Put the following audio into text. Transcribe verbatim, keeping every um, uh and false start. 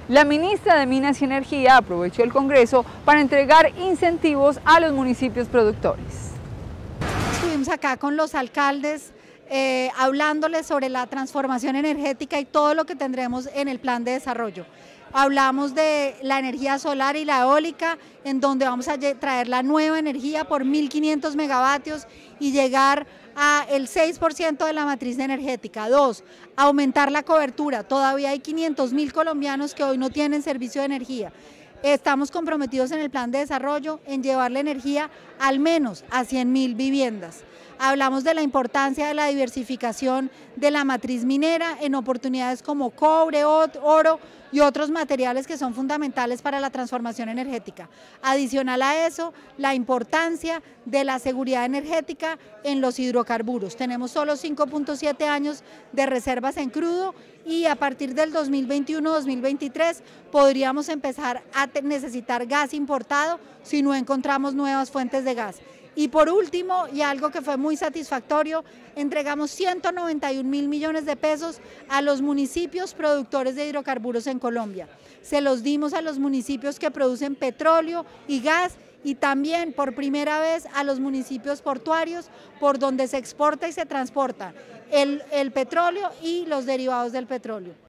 La ministra de Minas y Energía aprovechó el Congreso para entregar incentivos a los municipios productores. Estuvimos acá con los alcaldes eh, hablándoles sobre la transformación energética y todo lo que tendremos en el plan de desarrollo. Hablamos de la energía solar y la eólica, en donde vamos a traer la nueva energía por mil quinientos megavatios y llegar al seis por ciento de la matriz energética. Dos, aumentar la cobertura. Todavía hay quinientos mil colombianos que hoy no tienen servicio de energía. Estamos comprometidos en el plan de desarrollo en llevar la energía al menos a cien mil viviendas. Hablamos de la importancia de la diversificación de la matriz minera en oportunidades como cobre, oro y otros materiales que son fundamentales para la transformación energética. Adicional a eso, la importancia de la seguridad energética en los hidrocarburos. Tenemos solo cinco punto siete años de reservas en crudo y a partir del dos mil veintiuno dos mil veintitrés podríamos empezar a necesitar gas importado si no encontramos nuevas fuentes de gas. Y por último, y algo que fue muy satisfactorio, entregamos ciento noventa y un mil millones de pesos a los municipios productores de hidrocarburos en Colombia. Se los dimos a los municipios que producen petróleo y gas y también por primera vez a los municipios portuarios por donde se exporta y se transporta el, el petróleo y los derivados del petróleo.